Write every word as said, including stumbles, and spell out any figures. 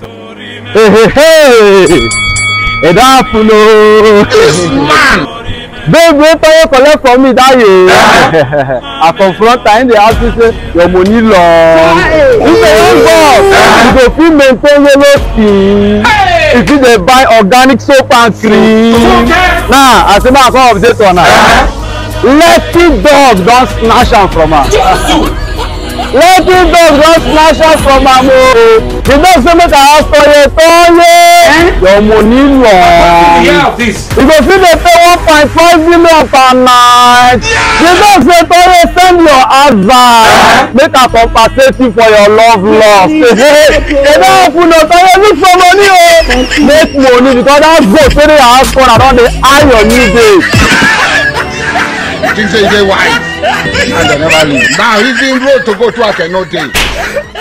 Hey, hey, hey! It happened, man! Babe, wait till you collect from me that year. I confront her in the house and say, your money long. You say, young boss, you go fit maintain yellow skin. If you dey buy organic soap and cream. Now, I say, I come update on her. Lekki dog don snatch am from her. Lekki dog don snatch am from am o. The dog say make I ask for your toye. Your money long. You go fit dey pay one point five million per night. The dog say toye send your advert. Make I compensate you for your love loss. They don open up toye look for money o. Make money because that goat wey dey your house corner don dey eye your new day. You think say you dey wise? And they never leave. Now even road to go to I cannot take.